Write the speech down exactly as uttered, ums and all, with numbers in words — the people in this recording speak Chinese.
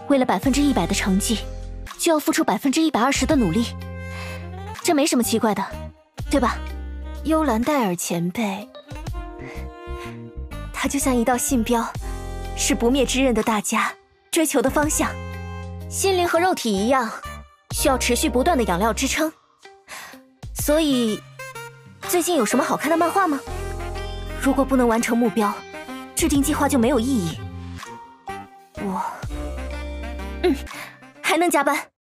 为了百分之一百的成绩，就要付出百分之一百二十的努力，这没什么奇怪的，对吧？幽兰戴尔前辈，他就像一道信标，是不灭之刃的大家追求的方向。心灵和肉体一样，需要持续不断的养料支撑。所以，最近有什么好看的漫画吗？如果不能完成目标，制定计划就没有意义。我，嗯，还能加班。